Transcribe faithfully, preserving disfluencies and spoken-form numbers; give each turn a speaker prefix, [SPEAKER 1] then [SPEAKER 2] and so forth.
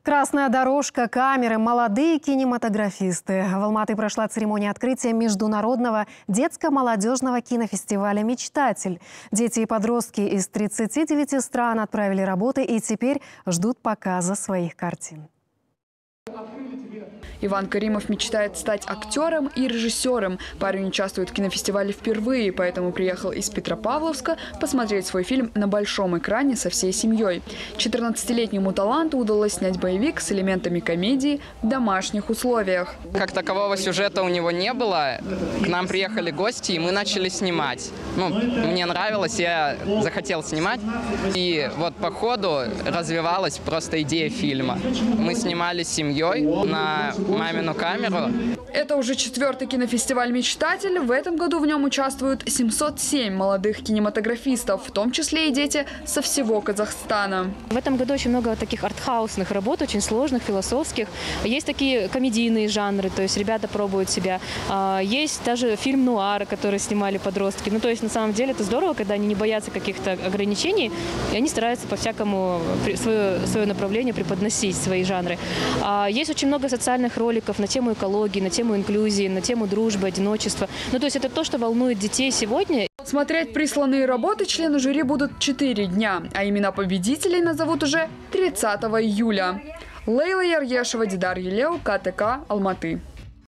[SPEAKER 1] Красная дорожка, камеры, молодые кинематографисты. В Алматы прошла церемония открытия международного детско-молодежного кинофестиваля «Мечтатель». Дети и подростки из тридцати девяти стран отправили работы и теперь ждут показа своих картин.
[SPEAKER 2] Иван Каримов мечтает стать актером и режиссером. Парень участвует в кинофестивале впервые, поэтому приехал из Петропавловска посмотреть свой фильм на большом экране со всей семьей. четырнадцатилетнему таланту удалось снять боевик с элементами комедии в домашних условиях.
[SPEAKER 3] Как такового сюжета у него не было. К нам приехали гости, и мы начали снимать. Ну, мне нравилось, я захотел снимать. И вот по ходу развивалась просто идея фильма. Мы снимали с семьей на мамину камеру.
[SPEAKER 2] Это уже четвертый кинофестиваль «Мечтатель». В этом году в нем участвуют семьсот семь молодых кинематографистов, в том числе и дети со всего Казахстана.
[SPEAKER 4] В этом году очень много таких артхаусных работ, очень сложных, философских. Есть такие комедийные жанры, то есть ребята пробуют себя. Есть даже фильм «Нуар», который снимали подростки. Ну, то есть на самом деле это здорово, когда они не боятся каких-то ограничений, и они стараются по-всякому свое, свое направление преподносить, свои жанры. Есть очень много социальных роликов на тему экологии, на тему инклюзии, на тему дружбы, одиночества. Ну, то есть это то, что волнует детей сегодня.
[SPEAKER 2] Смотреть присланные работы члены жюри будут четыре дня, а имена победителей назовут уже тридцатого июля. Лейла Ярьешева, Дидар Елеу, КТК, Алматы.